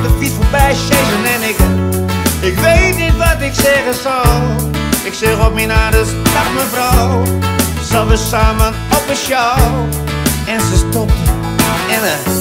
de fiets voorbij chasen en ik weet niet wat ik zeggen zal. Ik zeg op mijn aardes, dag mevrouw. Zal we samen op een show? En ze stopte en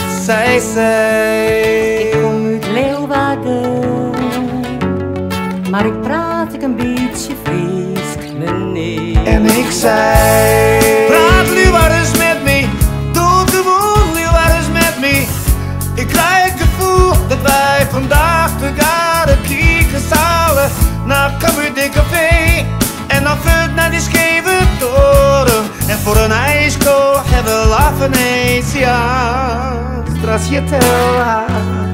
zei ik kom uit Leeuwarden, maar ik praat een beetje Fries, meneer. En ik zei, praat Leeuwardens met me, doe gewoon Leeuwardens met me. Ik krijg het gevoel dat wij vandaag de garen kieken zalen naar Café Café. En dan vult naar die scheve toren. En voor een ijskool hebben we lachen eens, ja. Stracciatella.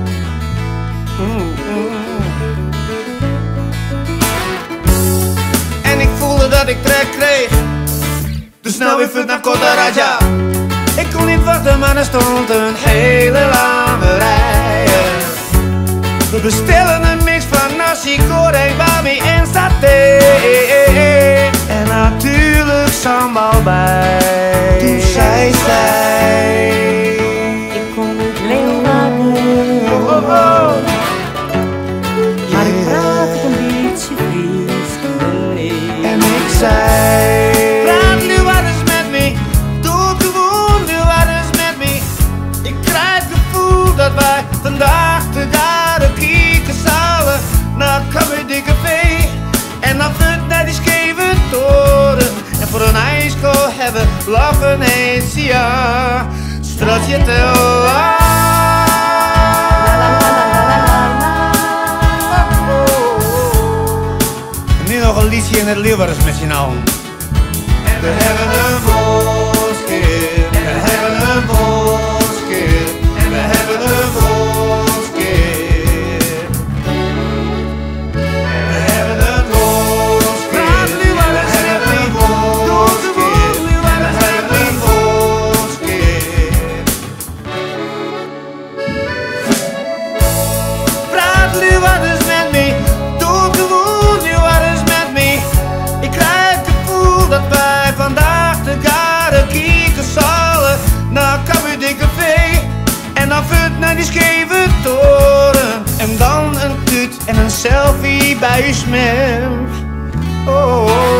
En ik voelde dat ik trek kreeg, dus snel even naar Kota Raja. Ik kon niet wachten, maar er stond een hele lange rij. We bestellen een mix van nasi goreng, bami en saté. En natuurlijk sambal bij. Toen zei zij, ik kom uit Leeuwarden, oh, oh, oh. maar ik praat een beetje Fries, meneer. En ik zei, praat Leeuwardens met me, doe gewoon Leeuwardens met me. Ik krijg het gevoel dat wij vandaag de jaren kieken zalen naar Café Café. En dan vult naar die scheve toren. En voor een ijskool hebben we lachen eens, ja. Stracciatella. En nu nog een liedje in het Leeuwardens met z'n allen. En we hebben een volkskeer, we hebben een volkskeer, en we hebben een volkskeer. En we hebben een volkskeer, we hebben een volkskeer, we hebben een volkskeer. Praat Leeuwardens met me, doe gewoon Leeuwardens met me. Ik krijg het gevoel dat wij vandaag de jaren kieken zalen naar Café Café. En dan vult naar die scheve toren. En dan een tuut en een selfie bij uw smem. Oh.